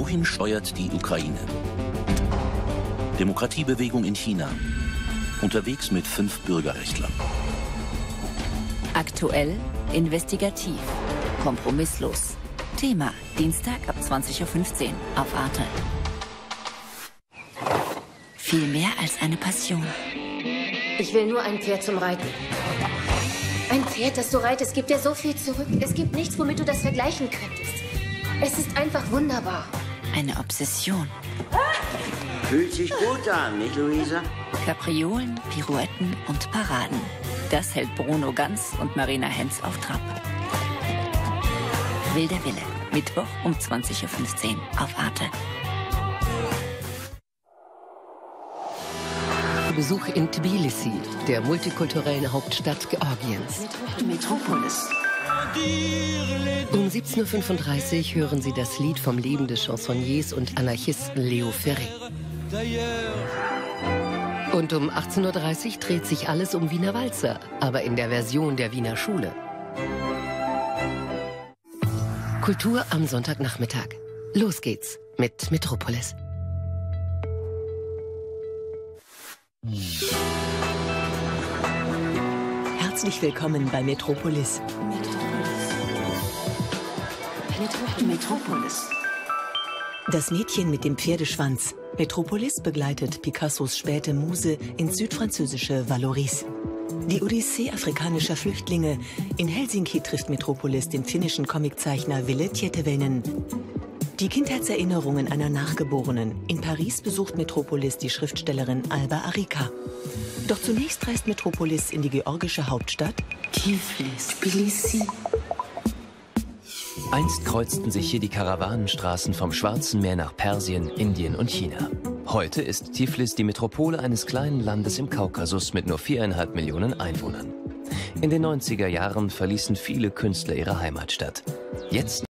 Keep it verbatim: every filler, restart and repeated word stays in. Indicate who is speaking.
Speaker 1: Wohin steuert die Ukraine? Demokratiebewegung in China. Unterwegs mit fünf Bürgerrechtlern.
Speaker 2: Aktuell, investigativ, kompromisslos. Thema, Dienstag ab zwanzig Uhr fünfzehn auf Arte. Viel mehr als eine Passion.
Speaker 3: Ich will nur ein Pferd zum Reiten. Ein Pferd, das du reitest, gibt dir so viel zurück. Es gibt nichts, womit du das vergleichen könntest. Es ist einfach wunderbar.
Speaker 2: Eine Obsession.
Speaker 4: Fühlt sich gut an, nicht, Luisa?
Speaker 2: Kapriolen, Pirouetten und Paraden. Das hält Bruno Ganz und Marina Henz auf Trab. Wilder Wille, Mittwoch um zwanzig Uhr fünfzehn auf Arte.
Speaker 5: Besuch in Tbilisi, der multikulturellen Hauptstadt Georgiens.
Speaker 2: Metropolis.
Speaker 5: Um siebzehn Uhr fünfunddreißig hören Sie das Lied vom Leben des Chansonniers und Anarchisten Leo Ferré. Und um achtzehn Uhr dreißig dreht sich alles um Wiener Walzer, aber in der Version der Wiener Schule. Kultur am Sonntagnachmittag. Los geht's mit Metropolis.
Speaker 6: Herzlich willkommen bei Metropolis.
Speaker 2: Metropolis.
Speaker 6: Das Mädchen mit dem Pferdeschwanz. Metropolis begleitet Picassos späte Muse ins südfranzösische Valoris. Die Odyssee afrikanischer Flüchtlinge. In Helsinki trifft Metropolis den finnischen Comiczeichner Ville Tieteväinen. Die Kindheitserinnerungen einer Nachgeborenen. In Paris besucht Metropolis die Schriftstellerin Alba Arika. Doch zunächst reist Metropolis in die georgische Hauptstadt
Speaker 2: Tiflis, Tbilisi.
Speaker 7: Einst kreuzten sich hier die Karawanenstraßen vom Schwarzen Meer nach Persien, Indien und China. Heute ist Tiflis die Metropole eines kleinen Landes im Kaukasus mit nur viereinhalb Millionen Einwohnern. In den neunziger Jahren verließen viele Künstler ihre Heimatstadt. Jetzt